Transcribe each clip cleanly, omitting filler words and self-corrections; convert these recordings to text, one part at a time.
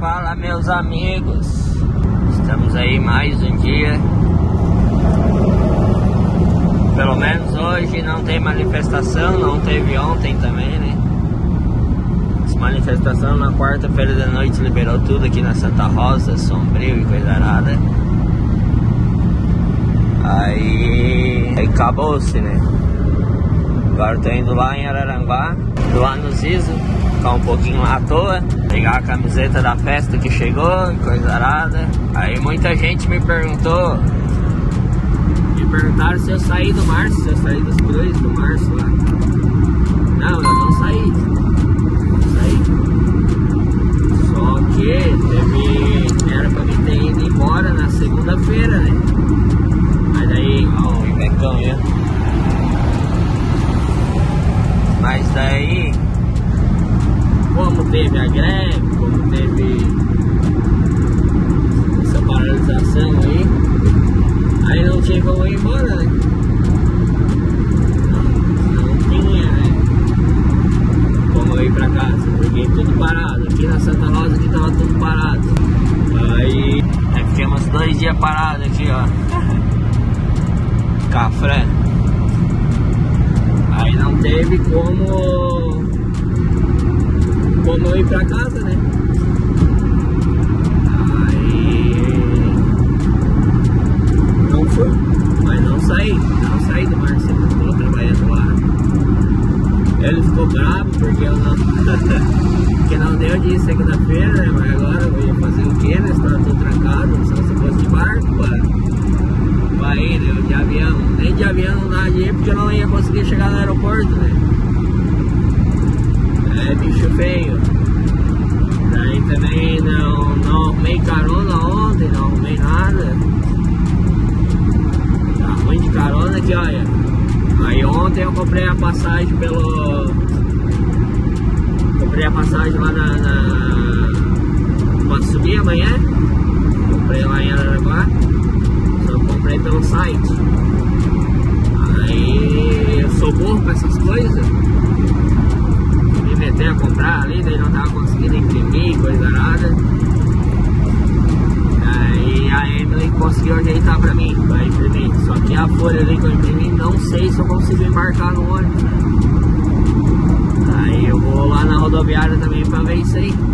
Fala, meus amigos, estamos aí mais um dia. Pelo menos hoje não tem manifestação, não teve ontem também, né? Essa manifestação na quarta-feira da noite liberou tudo aqui na Santa Rosa, Sombrio e coisa arada. Aí acabou-se, né? Agora tô indo lá em Araranguá, lá no Zizo, ficar um pouquinho lá à toa, pegar a camiseta da festa que chegou e coisa arada. Aí muita gente me perguntaram se eu saí do Março, se eu saí dos cruz do Março lá. Não, eu não saí. Não saí. Só que era pra mim ter ido embora na segunda-feira, né? Mas daí, ó, o Ipecão, né? Mas daí, como teve a greve, como teve essa paralisação aí não tinha como ir embora, né? Não tinha, né? Como eu ir pra casa, porque tudo parado. Aqui na Santa Rosa aqui tava tudo parado. Aí fiquei uns 2 dias parado aqui, ó. Cafré. Aí não teve como eu ir pra casa, né? Não fui, mas não saí do Marcelo, estou trabalhando lá. Ele ficou bravo porque eu não porque não deu dia segunda-feira, né? Mas agora eu ia fazer o quê, né? Estava tudo trancado, só se fosse de barco pra ir, né? De avião, nem de avião não dá de ir porque eu não ia conseguir chegar no aeroporto, né? É bicho feio. Daí também não arrumei carona ontem, não arrumei nada. De carona aqui, olha. Aí ontem eu comprei a passagem comprei a passagem lá pra subir amanhã. Comprei lá em Araranguá. Só comprei pelo site. Aí eu sou burro pra essas coisas. Me meter a comprar ali, daí não tava conseguindo imprimir, coisa nada. Aí a Emily conseguiu ajeitar pra mim, pra imprimir. Só que a folha ali que eu imprimi, não sei se eu consigo embarcar no ônibus. Aí eu vou lá na rodoviária também pra ver isso aí.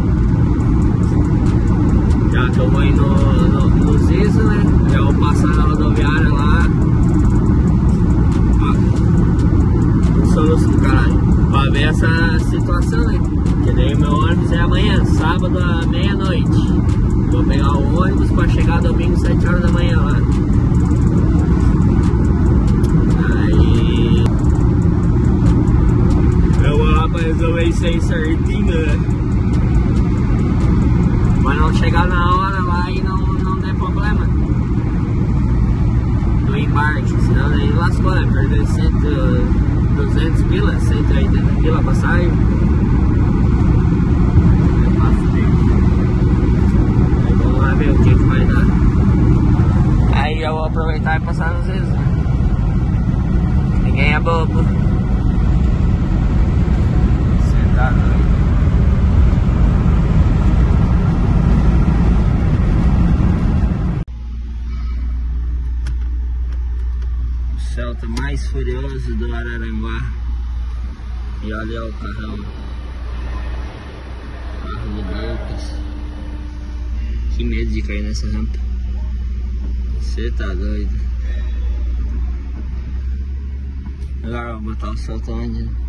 Já que eu vou ir no Zizo, né? Eu vou passar na rodoviária lá. Um soluço do caralho. Pra ver essa situação, né? Que daí meu ônibus é amanhã, sábado à meia-noite. Vou pegar o ônibus pra chegar domingo 7 horas da manhã lá. Aí eu vou lá pra resolver isso aí certinho, né? Mas não chegar na hora lá e não der problema do embarque, senão daí lascou, né? Perder 200 pila, 180 pila a passagem. Ver o que vai dar. Aí eu vou aproveitar e passar nos vezes. Ninguém é bobo. Sentado aí. O céu tá mais furioso do Araranguá. E olha o carrão. Carro de Lucas. Que medo de cair nessa rampa. Você tá doido. Agora vou botar o soltando, né?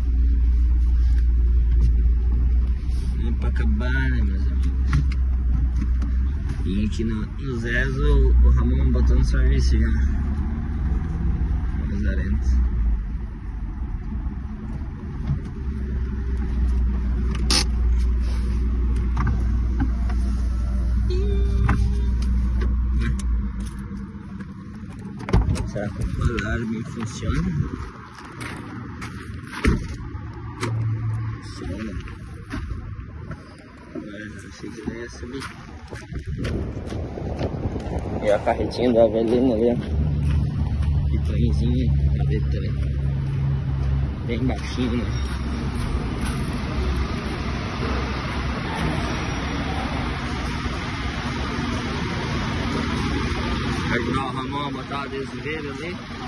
Vamos pra cabana, meus amigos. E aqui no Zezo o Ramon botou no serviço já. Lazarento. Será que o alarme funciona? Funciona. Agora eu achei que ia subir. E a carretinha da Avelina ali, ó. De pãezinho, gaveta ali. Bem baixinho, né? Mas nós arrumamos uma botada desse verde ali.